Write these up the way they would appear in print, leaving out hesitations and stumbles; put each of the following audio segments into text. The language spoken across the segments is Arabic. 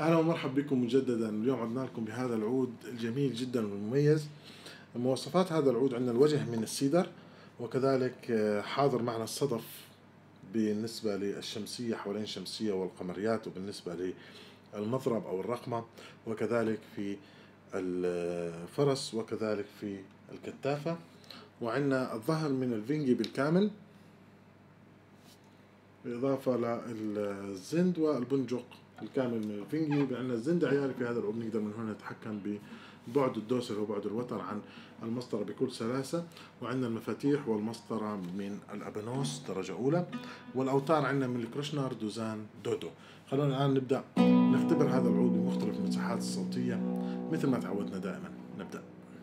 أهلا ومرحبا بكم مجددا. اليوم عدنا لكم بهذا العود الجميل جدا والمميز. مواصفات هذا العود: عندنا الوجه من السيدر، وكذلك حاضر معنا الصدف بالنسبة للشمسية حوالين الشمسية والقمريات، وبالنسبة للمضرب أو الرقمة، وكذلك في الفرس، وكذلك في الكتافة. وعندنا الظهر من الفينجي بالكامل، بالإضافة للزند والبندق الكامل من الفينجي. عندنا الزند عيالي في هذا العود، نقدر من هنا نتحكم ببعد الدوسر وبعد الوتر عن المسطرة بكل سلاسة. وعندنا المفاتيح والمسطرة من الأبانوس درجة أولى، والأوتار عندنا من الكروشنر دوزان دودو. خلونا الآن نبدأ نختبر هذا العود بمختلف المساحات الصوتية مثل ما تعودنا دائما. نبدأ.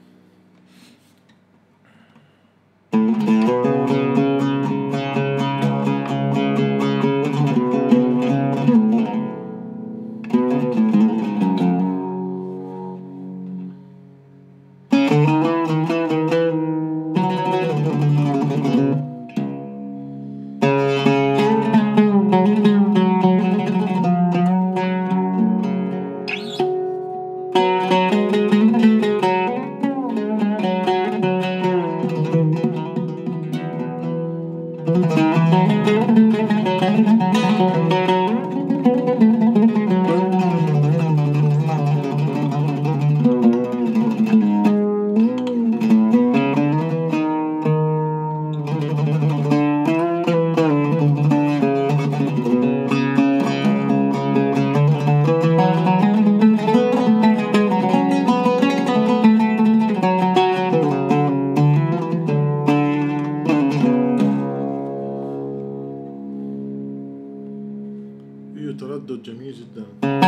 تردد جميل جدا.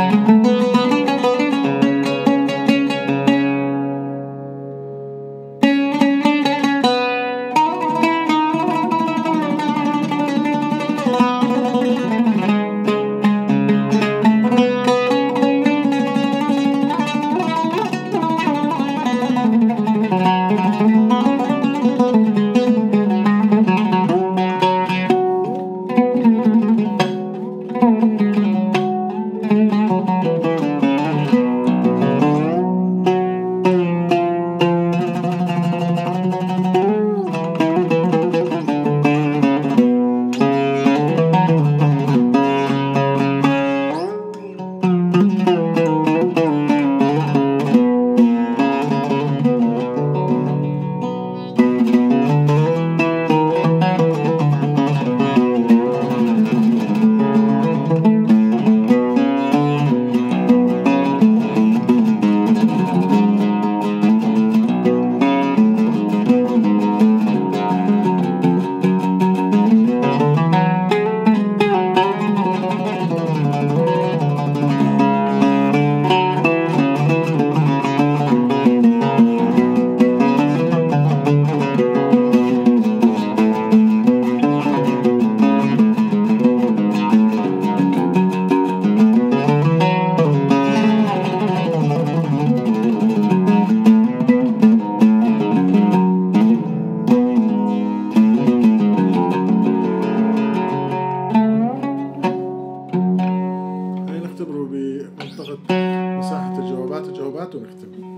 نختبره بمنطقة مساحة الجوابات ونختم.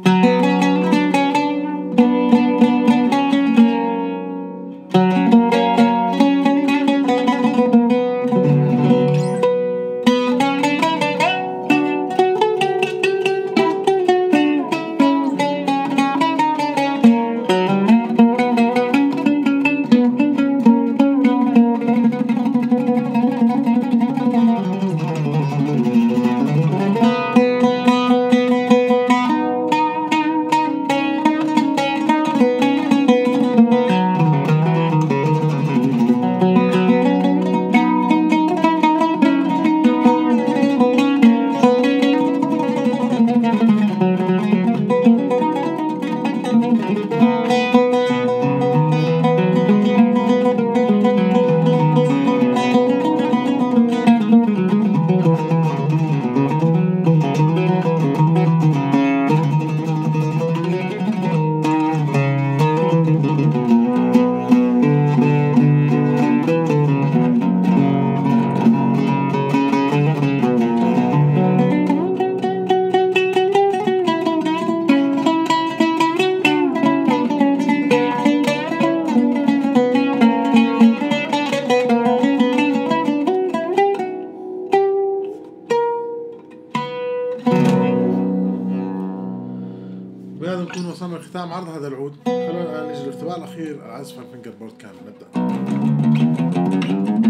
ختام عرض هذا العود خلونا الآن نجي للاختبار الأخير، العزف على الفينجر بورد كامل. نبدأ.